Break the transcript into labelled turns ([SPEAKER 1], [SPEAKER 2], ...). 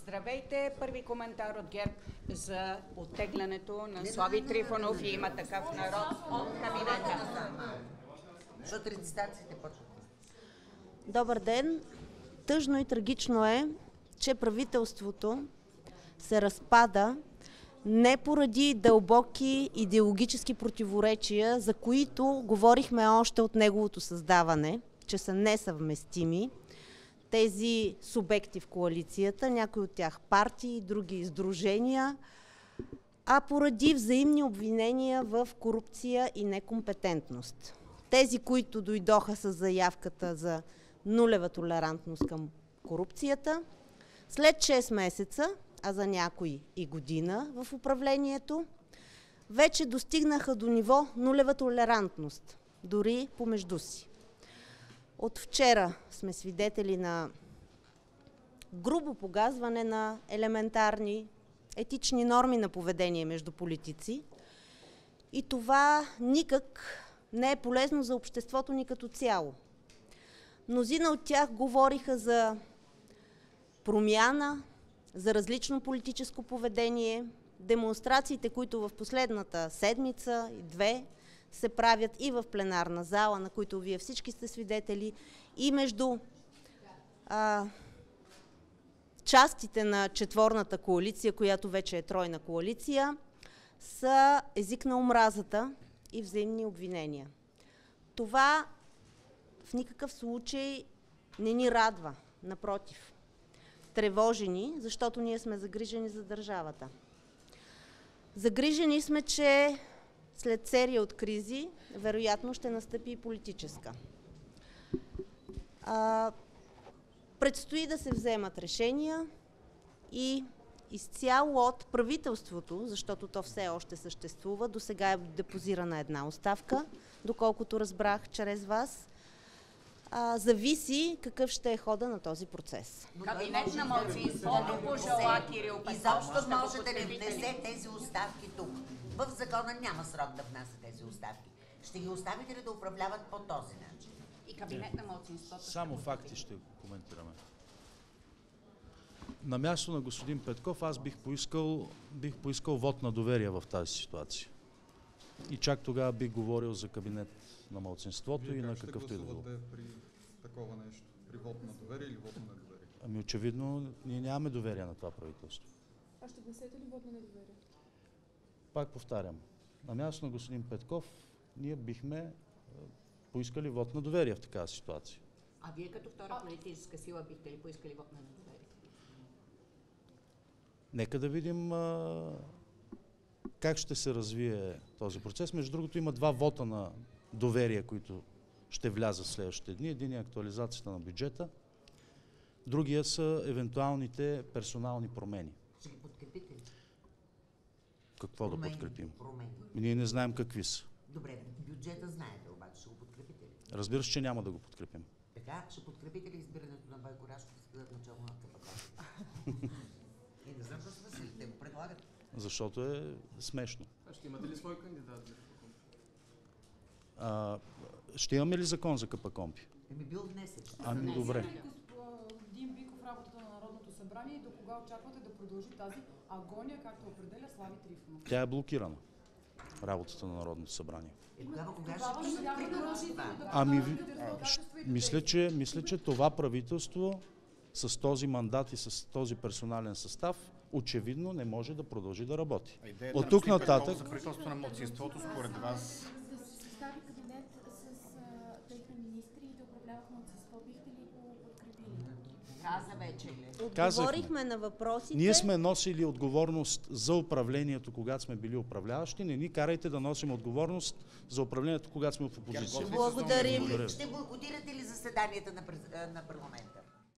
[SPEAKER 1] Здравейте! Първи коментар от ГЕРБ за оттеглянето на Слави Трифонов и Има такъв народ от кабинета.
[SPEAKER 2] Защото регистрациите почват.
[SPEAKER 3] Добър ден! Тъжно и трагично е, че правителството се разпада не поради дълбоки идеологически противоречия, за които говорихме още от неговото създаване, че са несъвместими. Тези субекти в коалицията, някои от тях партии, други сдружения, а поради взаимни обвинения в корупция и некомпетентност. Тези, които дойдоха с заявката за нулева толерантност към корупцията, след 6 месеца, а за някои и година в управлението, вече достигнаха до ниво нулева толерантност, дори помежду си. От вчера сме свидетели на грубо погазване на елементарни етични норми на поведение между политици и това никак не е полезно за обществото ни като цяло. Мнозина от тях говориха за промяна, за различно политическо поведение, демонстрациите, които в последната седмица и две се правят и в пленарна зала, на които вие всички сте свидетели, и между частите на четворната коалиция, която вече е тройна коалиция, са език на омразата и взаимни обвинения. Това в никакъв случай не ни радва, напротив. Тревожени, защото ние сме загрижени за държавата. Загрижени сме, че след серия от кризи, вероятно ще настъпи и политическа. Предстои да се вземат решения и изцяло от правителството, защото то все още съществува, до сега е депозирана една оставка, доколкото разбрах чрез вас, зависи какъв ще е хода на този процес.
[SPEAKER 1] Кабинет на малцинството пожела Кирил Петков.
[SPEAKER 2] Изобщо може да не внесе тези оставки тук. В закона няма срок да внася тези оставки. Ще ги оставите ли да управляват по този начин?
[SPEAKER 1] И кабинет на малцинството.
[SPEAKER 4] Само факти ще коментираме. На място на господин Петков аз бих поискал вод на доверие в тази ситуация. И чак тогава бих говорил за кабинет на малцинството и на какъвто и да било.
[SPEAKER 5] При такова нещо? При вод на доверие или вод на недоверие?
[SPEAKER 4] Ами очевидно ние нямаме доверие на това правителство.
[SPEAKER 6] А ще внесете ли вод на недоверие?
[SPEAKER 4] Пак повтарям, на място на господин Петков ние бихме поискали вод на доверие в такава ситуация.
[SPEAKER 1] А вие като втора политическа сила бихте ли поискали вод на недоверие?
[SPEAKER 4] Нека да видим как ще се развие този процес. Между другото има два вота на доверие, които ще влязат в следващите дни. Един е актуализацията на бюджета, другия са евентуалните персонални промени.
[SPEAKER 2] Ще ги подкрепите ли?
[SPEAKER 4] Какво да подкрепим?
[SPEAKER 2] Промени.
[SPEAKER 4] Ние не знаем какви са.
[SPEAKER 2] Добре, бюджета знаете, обаче ще го подкрепите ли?
[SPEAKER 4] Разбира се, че няма да го подкрепим.
[SPEAKER 2] Така, ще подкрепите ли избирането на Бойко Рашков за начало на КПК? И не знам какво са те го предлагат.
[SPEAKER 4] Защото е смешно.
[SPEAKER 7] А ще имате ли свой кандидат?
[SPEAKER 4] Ще имаме ли закон за КПКОНПИ?
[SPEAKER 2] Бил внесен.
[SPEAKER 4] Ами добре.
[SPEAKER 6] Господин Биков, работата на Народното събрание и до кога очаквате да продължи тази агония, както определя Слави Трифонов?
[SPEAKER 4] Тя е блокирана. Работата на Народното събрание.
[SPEAKER 2] Кога ще приключи това?
[SPEAKER 4] Ами, мисля, че това правителство с този мандат и с този персонален състав очевидно не може да продължи да работи. От тук нататък...
[SPEAKER 8] За правителство на малцинството, според вас...
[SPEAKER 9] Да се състави кабинет с техни министри и да управляват малцинство, бихте ли го подкрепили?
[SPEAKER 1] Каза вече ли?
[SPEAKER 3] Отговорихме на въпросите.
[SPEAKER 4] Ние сме носили отговорност за управлението, когато сме били управляващи. Не ни карайте да носим отговорност за управлението, когато сме в опозиция.
[SPEAKER 3] Благодарим.
[SPEAKER 2] Ще бойкотирате ли заседанията на парламента?